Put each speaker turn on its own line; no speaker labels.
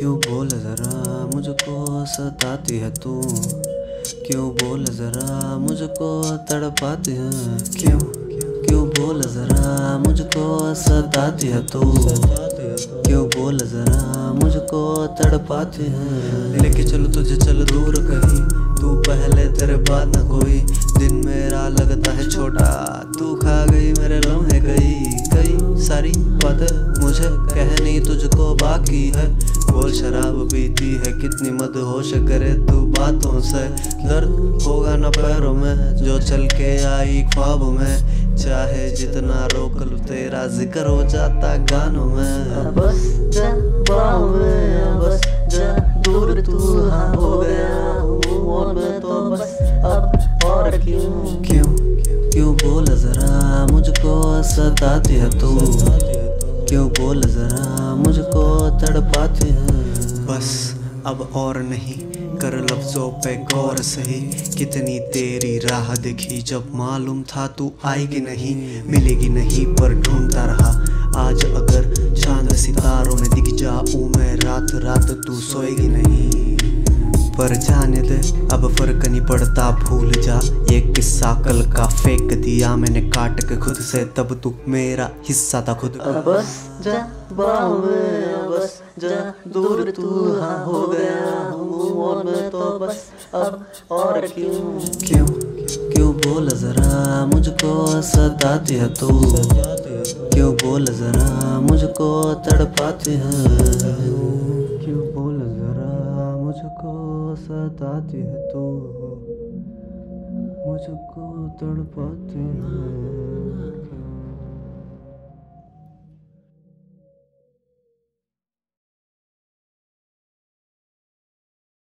क्यों बोल जरा मुझको सताती है तू, क्यों बोल जरा मुझको तड़पाती है, क्यों क्यों बोल जरा मुझको सताती है तू, क्यों बोल जरा मुझको तड़पाती है। लेके चलो तुझे चल दूर कहीं, तू पहले तेरे बाद न कोई, दिन मेरा लगता है छोटा, तू खा गई मेरे लम्हे कई सारी बातें मुझे कहनी तुझको बाकी है। बोल शराब पीती है कितनी मदहोश करे तू बातों से, दर्द होगा ना पैरों में जो चल के आई ख्वाब में, चाहे जितना रोक लूं तेरा जिक्र हो जाता गानों में।
बस जा बाहों में, बस जा दूर तू हाँ हो गया हूँ और मैं तो बस अब और
क्यों बोल जरा मुझको सताती है तू, क्यों बोल जरा मुझको तड़पाती है। बस अब और नहीं कर लफ्जों पे गौर सही, कितनी तेरी राह देखी जब मालूम था तू आएगी नहीं, मिलेगी नहीं पर ढूंढता रहा। आज अगर चांद सितारों में दिख जाऊं मैं रात रात तू सोएगी नहीं, पर जाने दे अब फर्क नहीं पड़ता भूल जा, ये किस्सा कल का फेंक दिया मैंने काट के खुद से, तब तू मेरा हिस्सा था खुद का।
बस जा बाहों में, बस जा दूर तू हाँ हो गया हूँ और मैं तो बस अब और
क्यों बोल जरा मुझको सताती है तू, क्यों बोल जरा मुझको तड़पाती है, क्यों बोल जरा मुझको सताती है तू, मुझको तड़पाती है।